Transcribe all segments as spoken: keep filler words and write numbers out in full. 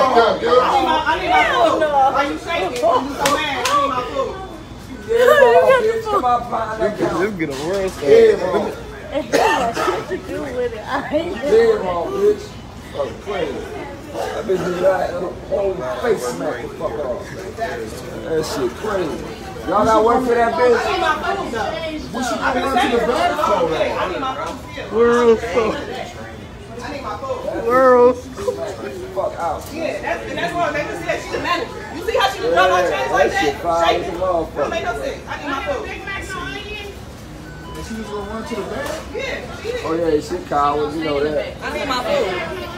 up, yo. I need my, I need my food. Why you shaking? You so mad. I need my food. Come on, Let's get a world star. And he got shit to do with it. I ain't Damn, wrong, bitch. Oh, crazy. That bitch just got a whole face smack the fuck off. That shit crazy. Y'all got work for that bitch? I need my food, though. We should run to the back for I need my food still. World I star. need my food. World. Fuck out. Yeah, that's, and that's why they just said she's the manager. You see how she just run my chest like that? Shake it. Don't make no sense. I need my food. And she was gonna run to the back? Yeah, she did. Oh yeah, she coward, you know that. I need my food.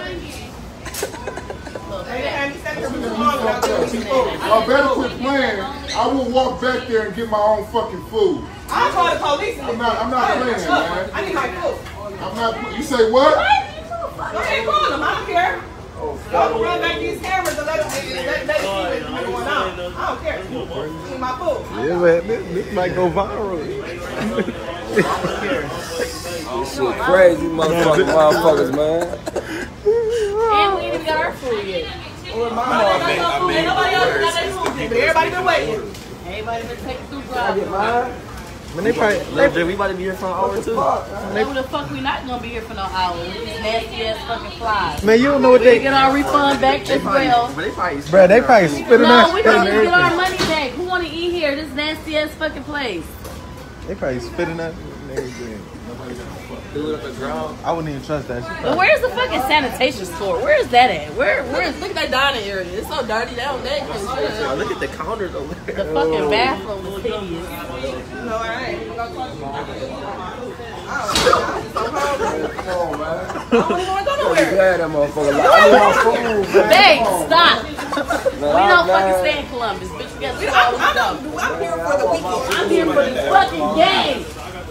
Y'all better quit playing. I will walk back there and get my own fucking food. I'll call the police. I'm not, I'm not playing, man. I need my food. I'm not, you say what? Go ahead, call them. I don't care. Y'all run back these cameras and let them let, let, let see what's going on. I don't care. I need my food. Yeah, man, this, this might go viral. This shit crazy, motherfuckers, motherfuckers, man. And we ain't even got our food yet. Where's my Nobody else got their food yet, but everybody been waiting. Everybody been taking through I drive. get mine? Man, they probably, they, we about to be here for an hour too. Who the fuck we not gonna be here for no hour? With these nasty ass fucking flies. Man, you don't know what We they. get our refund back as well. Bro, they probably spitting No, that we shit don't and even get our everything. money back. Who wanna eat here? This nasty ass fucking place. They probably spitting that and everything. I wouldn't even trust that shit. But where's the fucking sanitation store? Where is that at? Where where is look at that dining area? It's so dirty down there. Oh, look at the counters over there. The fucking bathroom is hideous. No, I ain't. You gonna talk to me? I Come on, man. don't even want to go I'm nowhere. glad that motherfucker like, I need my food, man. Babe, stop. Man, We I'm don't fucking glad. stay in Columbus, bitch. We got I'm, two I'm, hours to go. I'm here for the weekend. I'm here for this fucking game.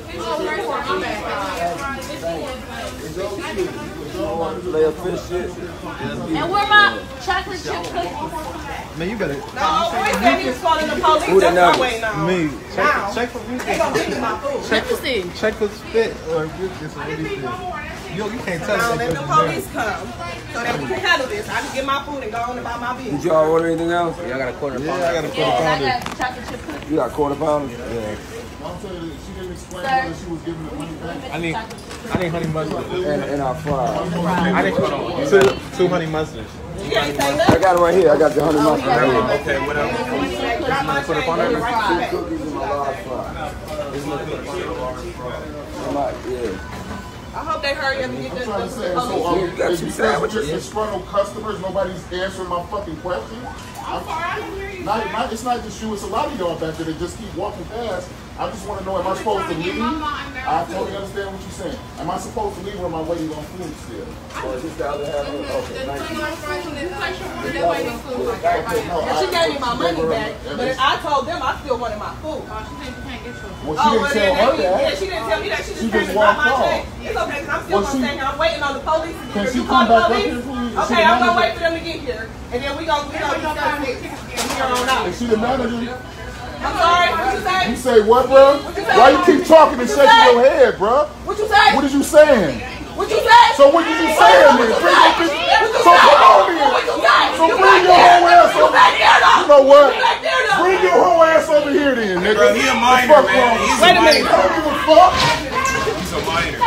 Lay a fish shit. And where my chocolate chip cookies? Man, you better. No, boy said he was calling the police. Who the That's what I'm nuggets? waiting on. Me, Now. check, check for me. They gonna give me my food. Let me see. Check for spit or this is what he said. Yo, you can't touch Now that. let the police come so that we can handle this. I can get my food and go on about my Did business. y'all order anything else? Yeah, I got a quarter Yeah, pounder. I got a quarter Yes, I pounder. got chocolate chip cookies. You got a quarter pounder? Yeah. I'm telling you, she didn't explain whether she was giving the money back. I need, I need honey mustard. And, and our fries. I need two, two honey mustards. She ain't say I nothing. got it right here. I got the honey mustard. Okay, what else? Drop my Put a change pounder in and there? right Two back. cookies and my large fry. I'm like, yeah. I hope they hurry up and get I'm the, trying to the, say, the so police. um, You got is two because sandwiches. we're disgruntled customers, nobody's answering my fucking question? I'm sorry, I didn't hear you. Not, not, it's not just you, it's a lot of y'all back there that just keep walking past. I just want to know, am I supposed to leave? I totally understand what you're saying. Am I supposed to leave or am I waiting on food still? Or is this the other half of it? Okay, thank you. Okay, no, And she I- gave me my money back, but I told them I still wanted my food. Well, she Oh, didn't well, tell then her they- yeah, that. she didn't tell me that. She just She came just to drop walked my off. check. It's okay, because I'm still Well, gonna she- stay here. I'm waiting on the police. to Can get she you come call the back up police? here, please? Is she Okay, the I'm gonna manager? wait for them to get here, and then we gonna we gonna discuss it from here on out. Is she the manager? I'm sorry. What you say? You say what, bro? Why you keep talking and shaking your head, bro? What you say? What is you saying? What you say? So what is you saying then? Bring your bitch- So come on then. What you say? So You bring back your there. whole ass You over. back there, though. You know what? You back there, though. Bring your whole ass over here then, nigga. Bro, he a minor, The fuck man. wrong? He's a Wait a minute. I don't give a fuck. He's a minor.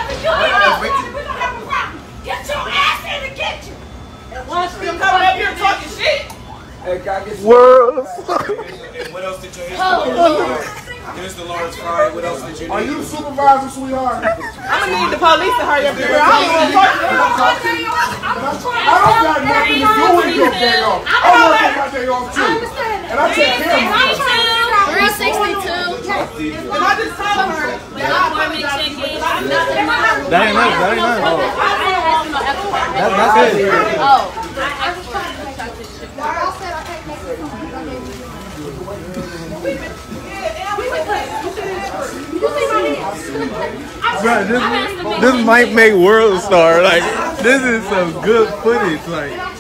Get your ass in the kitchen. And once you coming up here talking shit. Hey, can I get some? World. And what else did you here's the Here's the large fry. What else did you Are need? you the supervisor, sweetheart? I'm gonna need the police to hurry up here. I don't want to talk to you. I don't got nothing to do with your day off. I work on my day off too. And I take care of myself. three sixty-two. And I just told her that I apologize to you, but I'm not in my house. That ain't nothing. That ain't nothing. That, that's it. Oh. Bro, this, this might make World Star. Like, this is some good footage. Like.